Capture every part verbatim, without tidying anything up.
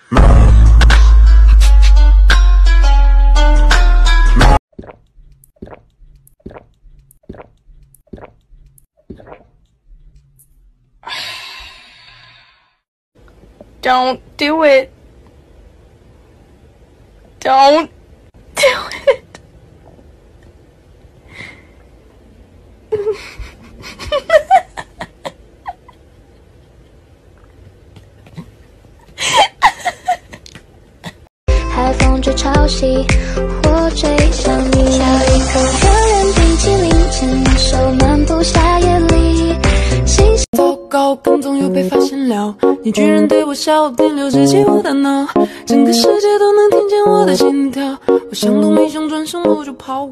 Don't do it. Don't do it. 海风吹潮汐，或吹向你。小一口热人冰淇淋，牵手漫步夏夜里。星星糟糕，跟踪又被发现了，你居然对我笑，电流直击我大脑，整个世界都能听见我的心跳。我想都没想，转身我就跑。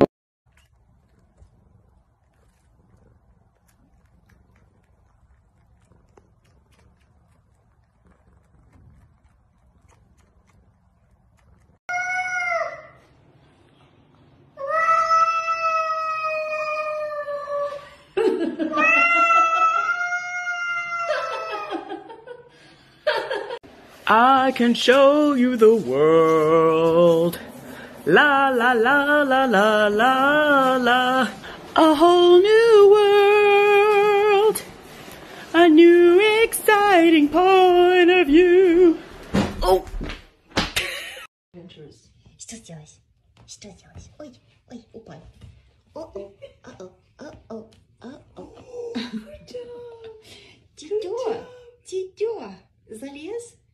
I can show you the world. La la la la la la la. A whole new world. A new exciting point of view. Oh. Что сделать? Что сделать? Ой, ой, упал. О-о, о-о, о-о, о-о. Тетё, тетё, залез?